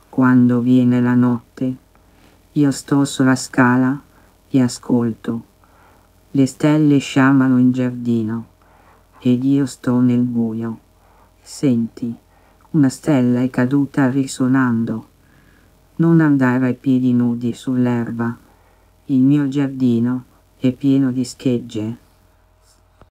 quando viene la notte. Io sto sulla scala e ascolto. Le stelle sciamano in giardino ed io sto nel buio. Senti, una stella è caduta risuonando. Non andare a piedi nudi sull'erba. Il mio giardino è pieno di schegge.